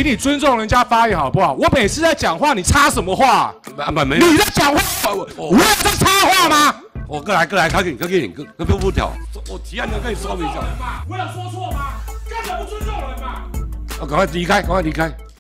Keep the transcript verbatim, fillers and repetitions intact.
请你尊重人家发言好不好？我每次在讲话，你插什么话？ 啊不没有， 你在讲话，我我有在插话吗？ 我过来过来，快给你快给你，跟跟不调，我提案要跟你说明一下。 我有说错吗？根本不尊重人嘛！ 我赶快离开，赶快离开。